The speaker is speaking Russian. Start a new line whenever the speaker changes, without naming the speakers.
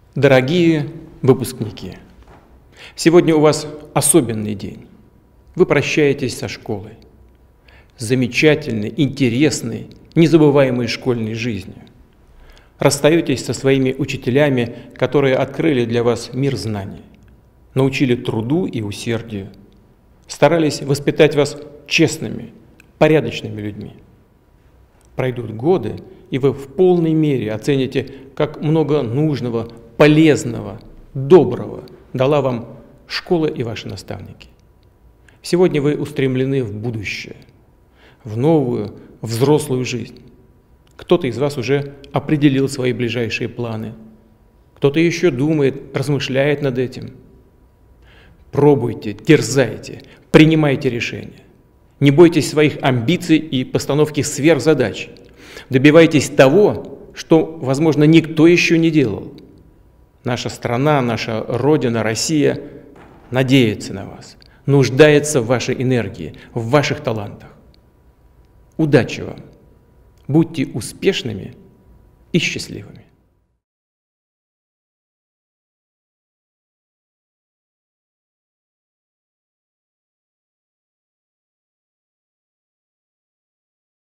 Дорогие выпускники, сегодня у вас особенный день. Вы прощаетесь со школой, замечательной, интересной, незабываемой школьной жизнью. Расстаетесь со своими учителями, которые открыли для вас мир знаний, научили труду и усердию, старались воспитать вас честными, порядочными людьми. Пройдут годы, и вы в полной мере оцените, как много нужного, полезного, доброго дала вам школа и ваши наставники. Сегодня вы устремлены в будущее, в новую, взрослую жизнь. Кто-то из вас уже определил свои ближайшие планы, кто-то еще думает, размышляет над этим. Пробуйте, дерзайте, принимайте решения. Не бойтесь своих амбиций и постановки сверхзадач. Добивайтесь того, что, возможно, никто еще не делал. Наша страна, наша Родина, Россия надеется на вас, нуждается в вашей энергии, в ваших талантах. Удачи вам! Будьте успешными и счастливыми!